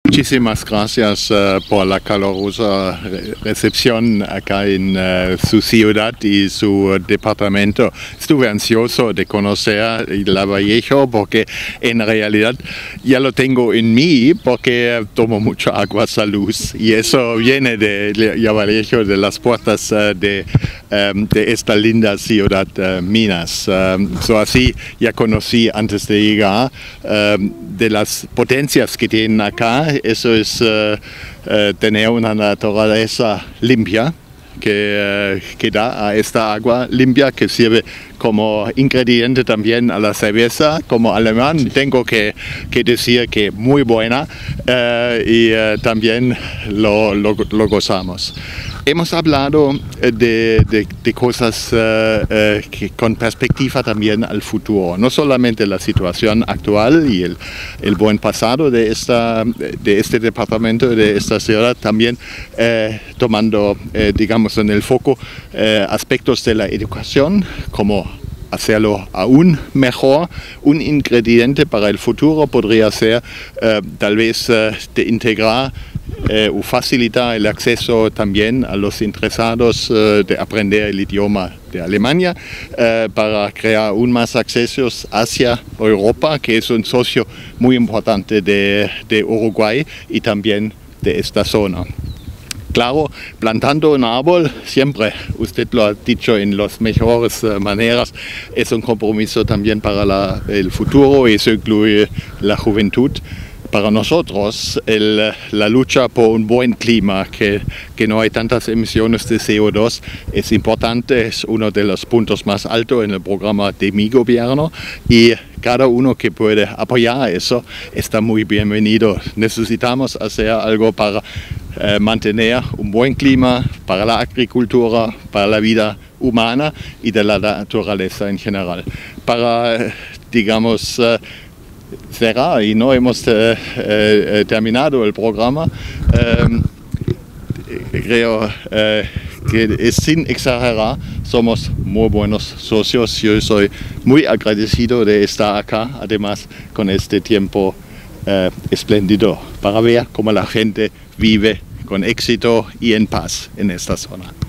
Muchísimas gracias por la calurosa recepción acá en su ciudad y su departamento. Estuve ansioso de conocer Lavallejo porque en realidad ya lo tengo en mí porque tomo mucha agua salud y eso viene de Lavallejo, de las puertas de esta linda ciudad Minas. Así ya conocí antes de llegar de las potencias que tienen acá. Eso es tener una naturaleza limpia que da a esta agua limpia que sirve como ingrediente también a la cerveza. Como alemán tengo que decir que muy buena y también lo gozamos. Hemos hablado de cosas que con perspectiva también al futuro, no solamente la situación actual y el buen pasado de este departamento, de esta ciudad, también tomando, digamos, en el foco aspectos de la educación, como hacerlo aún mejor. Un ingrediente para el futuro podría ser tal vez de integrar o facilitar el acceso también a los interesados de aprender el idioma de Alemania para crear aún más accesos hacia Europa, que es un socio muy importante de Uruguay y también de esta zona. Claro, plantando un árbol, siempre, usted lo ha dicho en las mejores maneras, es un compromiso también para el futuro y eso incluye la juventud. Para nosotros, la lucha por un buen clima, que no hay tantas emisiones de CO2, es importante, es uno de los puntos más altos en el programa de mi gobierno y cada uno que puede apoyar eso está muy bienvenido. Necesitamos hacer algo para mantener un buen clima para la agricultura, para la vida humana y de la naturaleza en general. Para, digamos, cerrar y no hemos terminado el programa, creo que sin exagerar somos muy buenos socios. Yo soy muy agradecido de estar acá, además con este tiempo espléndido para ver cómo la gente vive con éxito y en paz en esta zona.